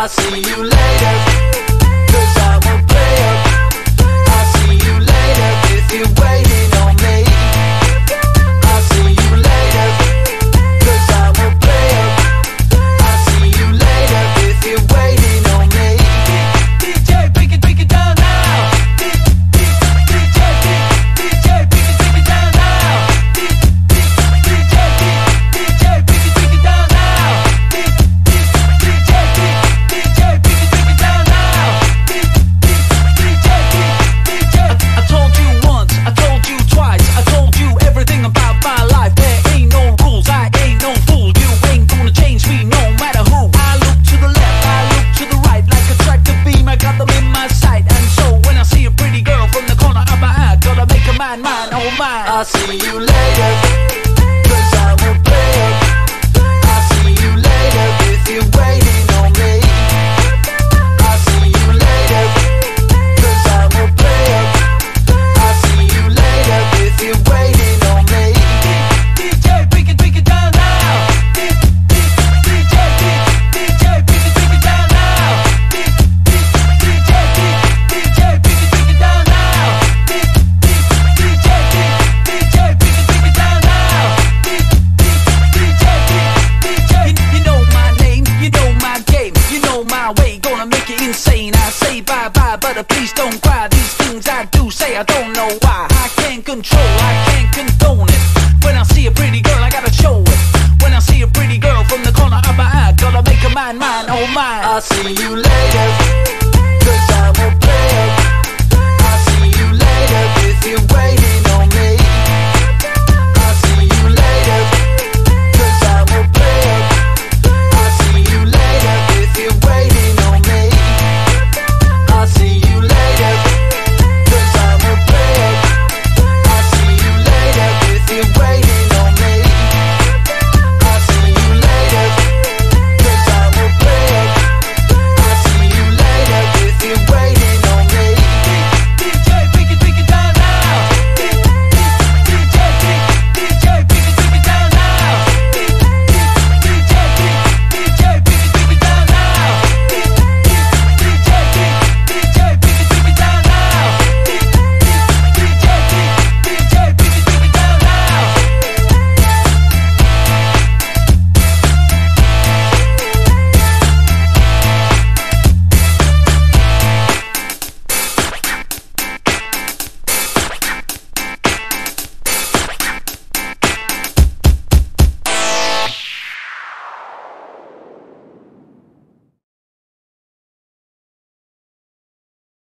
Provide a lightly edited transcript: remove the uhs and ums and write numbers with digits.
see you later, 'cause I'm a player. I'll see you later if you're waiting on me. I'll see you later, 'cause I'm a player. I'll see you later if you're waiting on me. DJ, pick it down now. DJ, pick it down now. DJ, pick it down now. DJ, pick it down now. I told you once, I told you twice, I told you everything about my life. There ain't no rules, I ain't no fool. You ain't gonna change me no matter who. I look to the left, I look to the right, like a tractor beam, I got them in my sight. And so when I see a pretty girl from the corner of my eye, gotta make her mine, oh mine. I'll see you later, 'cause I'm a player. I'll see you later if you're waiting on me. I'll see you later, 'cause I'm a player. I'll see you later if you're waiting on me. DJ, pick it down now. DJ, pick it down now. DJ, pick it down now. DJ, pick it down now. You know my name, you know my game, you know my way, gonna make it insane. I say bye-bye, but please don't cry. These things I do say, I don't know why. I can't control, I can't condone it. When I see a pretty girl, I gotta show it. When I see a pretty girl from the corner of my eye, gotta make her mine, oh mine. I'll see you later.